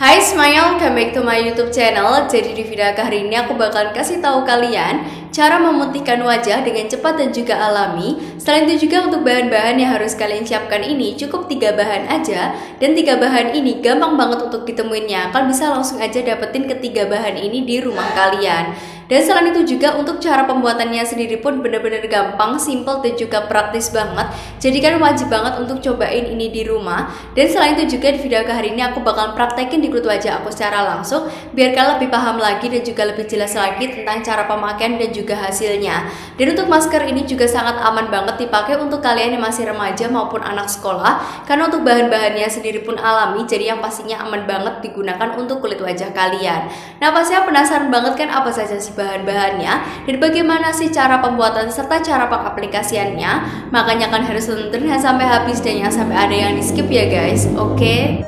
Hai Smile, welcome back to my YouTube channel. Jadi di video kali ini aku bakalan kasih tahu kalian cara memutihkan wajah dengan cepat dan juga alami. Selain itu juga untuk bahan-bahan yang harus kalian siapkan ini cukup 3 bahan aja. Dan 3 bahan ini gampang banget untuk ditemuinnya. Kalian bisa langsung aja dapetin ketiga bahan ini di rumah kalian. Dan selain itu juga untuk cara pembuatannya sendiri pun benar-benar gampang, simple dan juga praktis banget. Jadi kan wajib banget untuk cobain ini di rumah. Dan selain itu juga di video kali ini aku bakalan praktekin di kulit wajah aku secara langsung biar kalian lebih paham lagi dan juga lebih jelas lagi tentang cara pemakaian dan juga hasilnya. Dan untuk masker ini juga sangat aman banget dipakai untuk kalian yang masih remaja maupun anak sekolah, karena untuk bahan-bahannya sendiri pun alami, jadi yang pastinya aman banget digunakan untuk kulit wajah kalian. Nah, pastinya penasaran banget kan apa saja sih bahan-bahannya dan bagaimana sih cara pembuatan serta cara pengaplikasiannya? Makanya kan harus nonton sampai habis dan jangan sampai ada yang di skip ya guys. Oke.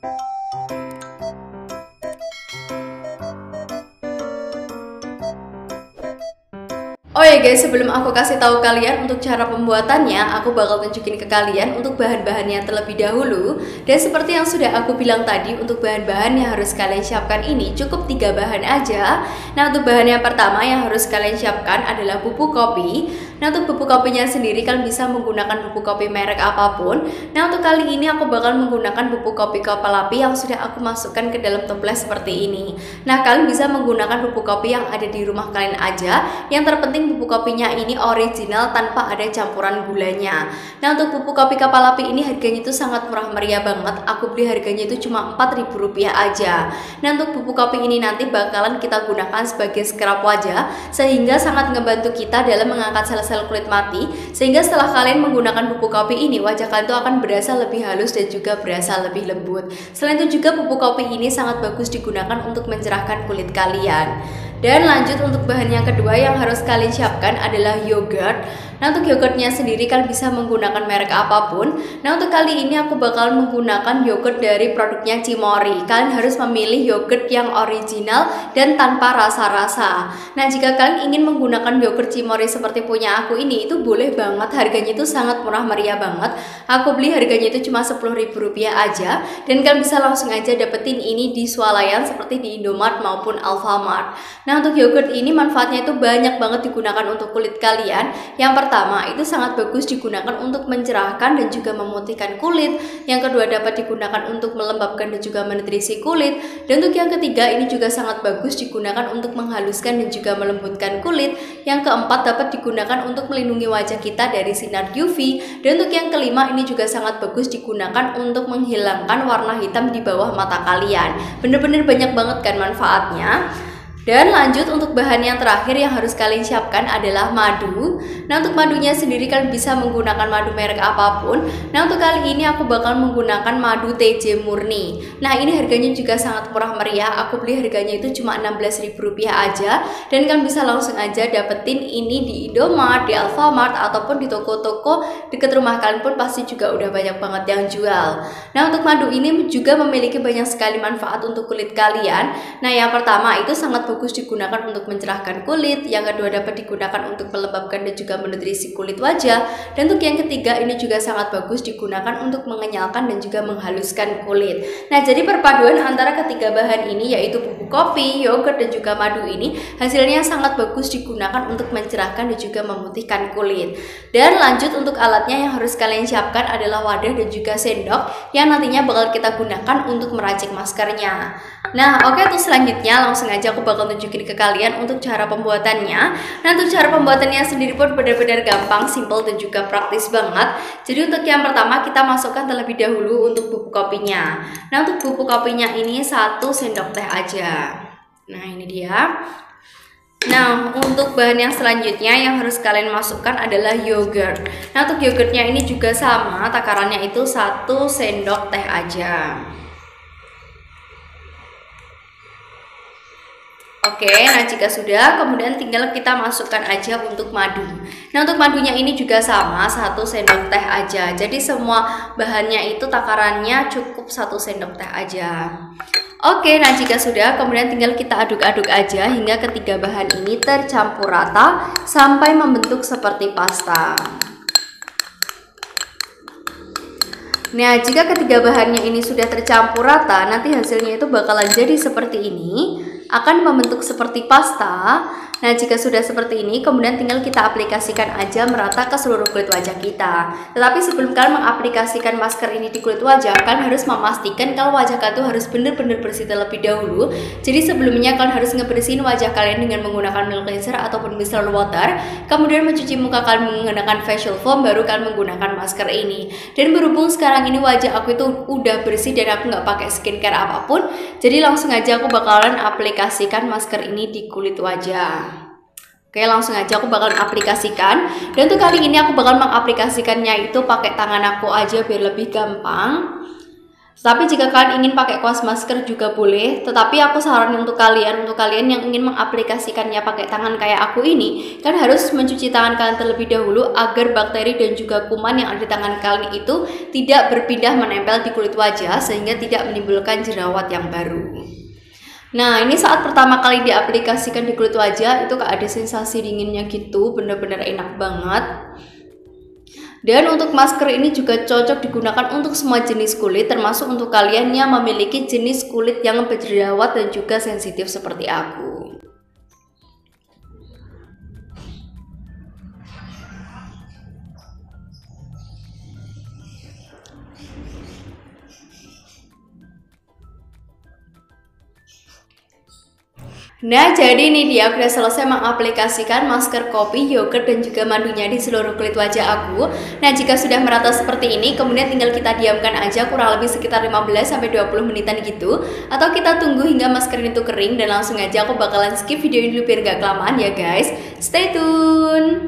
Oh ya guys, sebelum aku kasih tahu kalian untuk cara pembuatannya, aku bakal tunjukin ke kalian untuk bahan-bahannya terlebih dahulu. Dan seperti yang sudah aku bilang tadi, untuk bahan-bahan yang harus kalian siapkan ini cukup 3 bahan aja. Nah, untuk bahan yang pertama yang harus kalian siapkan adalah bubuk kopi. Nah, untuk bubuk kopinya sendiri kalian bisa menggunakan bubuk kopi merek apapun. Nah, untuk kali ini aku bakal menggunakan bubuk kopi Kopalapi yang sudah aku masukkan ke dalam toples seperti ini. Nah, kalian bisa menggunakan bubuk kopi yang ada di rumah kalian aja. Yang terpenting bubuk kopinya ini original tanpa ada campuran gulanya. Nah, untuk bubuk kopi Kopalapi ini harganya itu sangat murah meriah banget. Aku beli harganya itu cuma Rp4.000 aja. Nah, untuk bubuk kopi ini nanti bakalan kita gunakan sebagai scrub wajah, sehingga sangat ngebantu kita dalam mengangkat sel-sel kulit mati. Sehingga setelah kalian menggunakan bubuk kopi ini, wajah kalian itu akan berasa lebih halus dan juga berasa lebih lembut. Selain itu juga bubuk kopi ini sangat bagus digunakan untuk mencerahkan kulit kalian. Dan lanjut untuk bahan yang kedua yang harus kalian siapkan adalah yogurt. Nah, untuk yogurtnya sendiri kalian bisa menggunakan merek apapun. Nah, untuk kali ini aku bakal menggunakan yogurt dari produknya Cimory. Kalian harus memilih yogurt yang original dan tanpa rasa-rasa. Nah, jika kalian ingin menggunakan yogurt Cimory seperti punya aku ini, itu boleh banget. Harganya itu sangat murah meriah banget. Aku beli harganya itu cuma Rp10.000 aja. Dan kalian bisa langsung aja dapetin ini di swalayan seperti di Indomaret maupun Alfamart. Nah, untuk yogurt ini manfaatnya itu banyak banget digunakan untuk kulit kalian. Yang pertama, itu sangat bagus digunakan untuk mencerahkan dan juga memutihkan kulit. Yang kedua, dapat digunakan untuk melembabkan dan juga menutrisi kulit. Dan untuk yang ketiga, ini juga sangat bagus digunakan untuk menghaluskan dan juga melembutkan kulit. Yang keempat, dapat digunakan untuk melindungi wajah kita dari sinar UV. Dan untuk yang kelima, ini juga sangat bagus digunakan untuk menghilangkan warna hitam di bawah mata kalian. Bener-bener banyak banget kan manfaatnya. Dan lanjut untuk bahan yang terakhir yang harus kalian siapkan adalah madu. Nah, untuk madunya sendiri kalian bisa menggunakan madu merek apapun. Nah, untuk kali ini aku bakal menggunakan madu TJ murni. Nah, ini harganya juga sangat murah meriah. Aku beli harganya itu cuma Rp16.000 aja. Dan kalian bisa langsung aja dapetin ini di Indomaret, di Alfamart, ataupun di toko-toko deket rumah kalian pun pasti juga udah banyak banget yang jual. Nah, untuk madu ini juga memiliki banyak sekali manfaat untuk kulit kalian. Nah, yang pertama itu sangat bagus digunakan untuk mencerahkan kulit. Yang kedua, dapat digunakan untuk melembabkan dan juga menutrisi kulit wajah. Dan untuk yang ketiga, ini juga sangat bagus digunakan untuk mengenyalkan dan juga menghaluskan kulit. Nah, jadi perpaduan antara ketiga bahan ini yaitu bubuk kopi, yogurt dan juga madu ini hasilnya sangat bagus digunakan untuk mencerahkan dan juga memutihkan kulit. Dan lanjut untuk alatnya yang harus kalian siapkan adalah wadah dan juga sendok yang nantinya bakal kita gunakan untuk meracik maskernya. Nah, oke, untuk selanjutnya langsung aja aku bakal tunjukin ke kalian untuk cara pembuatannya. Nah, untuk cara pembuatannya sendiri pun benar-benar gampang, simple dan juga praktis banget. Jadi untuk yang pertama kita masukkan terlebih dahulu untuk bubuk kopinya. Nah, untuk bubuk kopinya ini 1 sendok teh aja. Nah, ini dia. Nah, untuk bahan yang selanjutnya yang harus kalian masukkan adalah yogurt. Nah, untuk yogurtnya ini juga sama, takarannya itu 1 sendok teh aja. Oke, nah jika sudah, kemudian tinggal kita masukkan aja untuk madu. Nah, untuk madunya ini juga sama, 1 sendok teh aja. Jadi semua bahannya itu takarannya cukup 1 sendok teh aja. Oke, nah jika sudah, kemudian tinggal kita aduk-aduk aja hingga ketiga bahan ini tercampur rata sampai membentuk seperti pasta. Nah, jika ketiga bahannya ini sudah tercampur rata, nanti hasilnya itu bakalan jadi seperti ini, akan membentuk seperti pasta. Nah, jika sudah seperti ini, kemudian tinggal kita aplikasikan aja merata ke seluruh kulit wajah kita. Tetapi sebelum kalian mengaplikasikan masker ini di kulit wajah, kalian harus memastikan kalau wajah kalian tuh harus benar-benar bersih terlebih dahulu. Jadi sebelumnya kalian harus ngebersihin wajah kalian dengan menggunakan milk cleanser ataupun micellar water. Kemudian mencuci muka kalian menggunakan facial foam, baru kalian menggunakan masker ini. Dan berhubung sekarang ini wajah aku itu udah bersih dan aku nggak pakai skincare apapun, jadi langsung aja aku bakalan aplikasikan masker ini di kulit wajah. Oke, langsung aja aku bakalan aplikasikan. Dan untuk kali ini aku bakal mengaplikasikannya itu pakai tangan aku aja biar lebih gampang. Tapi jika kalian ingin pakai kaos masker juga boleh. Tetapi aku saranin untuk kalian yang ingin mengaplikasikannya pakai tangan kayak aku ini, kan harus mencuci tangan kalian terlebih dahulu agar bakteri dan juga kuman yang ada di tangan kalian itu tidak berpindah menempel di kulit wajah sehingga tidak menimbulkan jerawat yang baru. Nah, ini saat pertama kali diaplikasikan di kulit wajah itu ada sensasi dinginnya gitu, bener-bener enak banget. Dan untuk masker ini juga cocok digunakan untuk semua jenis kulit, termasuk untuk kalian yang memiliki jenis kulit yang berjerawat dan juga sensitif seperti aku. Nah, jadi ini dia, aku udah selesai mengaplikasikan masker kopi, yogurt, dan juga madunya di seluruh kulit wajah aku. Nah, jika sudah merata seperti ini, kemudian tinggal kita diamkan aja kurang lebih sekitar 15-20 menitan gitu. Atau kita tunggu hingga masker itu kering, dan langsung aja aku bakalan skip video ini dulu biar gak kelamaan ya guys. Stay tune!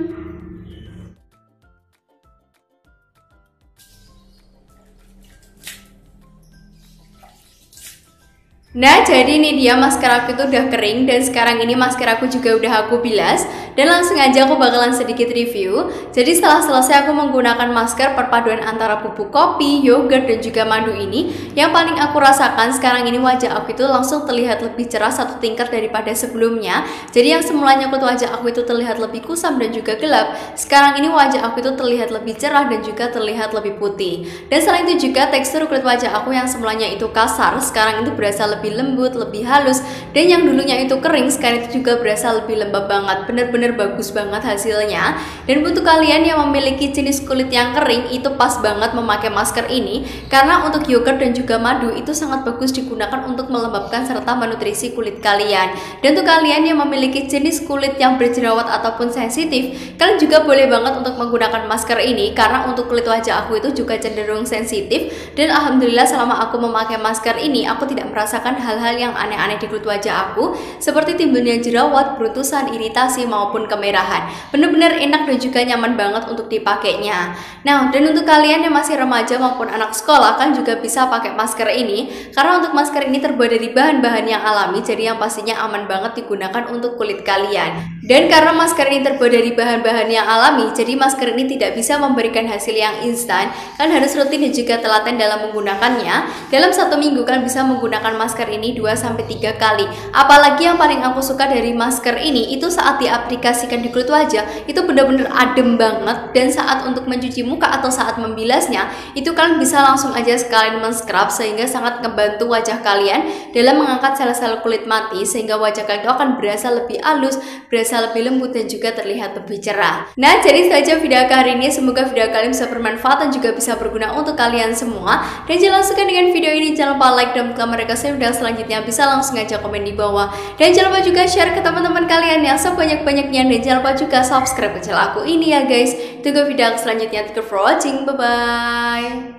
Nah, jadi ini dia masker aku itu udah kering dan sekarang ini masker aku juga udah aku bilas dan langsung aja aku bakalan sedikit review. Jadi setelah selesai aku menggunakan masker perpaduan antara bubuk kopi, yogurt dan juga madu ini, yang paling aku rasakan sekarang ini wajah aku itu langsung terlihat lebih cerah satu tingkat daripada sebelumnya. Jadi yang semulanya kulit wajah aku itu terlihat lebih kusam dan juga gelap, sekarang ini wajah aku itu terlihat lebih cerah dan juga terlihat lebih putih. Dan selain itu juga tekstur kulit wajah aku yang semulanya itu kasar, sekarang itu berasa lebih lembut, lebih halus, dan yang dulunya itu kering sekarang itu juga berasa lebih lembab banget. Bener-bener bagus banget hasilnya. Dan untuk kalian yang memiliki jenis kulit yang kering, itu pas banget memakai masker ini, karena untuk yogurt dan juga madu itu sangat bagus digunakan untuk melembabkan serta menutrisi kulit kalian. Dan untuk kalian yang memiliki jenis kulit yang berjerawat ataupun sensitif, kalian juga boleh banget untuk menggunakan masker ini, karena untuk kulit wajah aku itu juga cenderung sensitif. Dan alhamdulillah selama aku memakai masker ini, aku tidak merasakan hal-hal yang aneh-aneh di kulit wajah aku, seperti timbulnya jerawat, beruntusan, iritasi maupun kemerahan. Bener-bener enak dan juga nyaman banget untuk dipakainya. Nah, dan untuk kalian yang masih remaja maupun anak sekolah kan juga bisa pakai masker ini, karena untuk masker ini terbuat dari bahan-bahan yang alami, jadi yang pastinya aman banget digunakan untuk kulit kalian. Dan karena masker ini terbuat dari bahan-bahan yang alami, jadi masker ini tidak bisa memberikan hasil yang instan. Kalian harus rutin dan juga telaten dalam menggunakannya. Dalam 1 minggu kalian bisa menggunakan masker ini 2-3 kali. Apalagi yang paling aku suka dari masker ini itu saat diaplikasikan di kulit wajah itu benar-benar adem banget, dan saat untuk mencuci muka atau saat membilasnya itu kalian bisa langsung aja sekalian men-scrub, sehingga sangat ngebantu wajah kalian dalam mengangkat sel-sel kulit mati, sehingga wajah kalian itu akan berasa lebih halus, berasa lebih lembut dan juga terlihat lebih cerah. Nah, jadi saja video aku hari ini, semoga video kalian bisa bermanfaat dan juga bisa berguna untuk kalian semua. Dan jangan suka dengan video ini, jangan lupa like dan komen mereka video selanjutnya, bisa langsung aja komen di bawah. Dan jangan lupa juga share ke teman-teman kalian yang sebanyak-banyaknya, dan jangan lupa juga subscribe ke channel aku ini ya guys. Tunggu video aku selanjutnya. Thank you for watching, bye bye.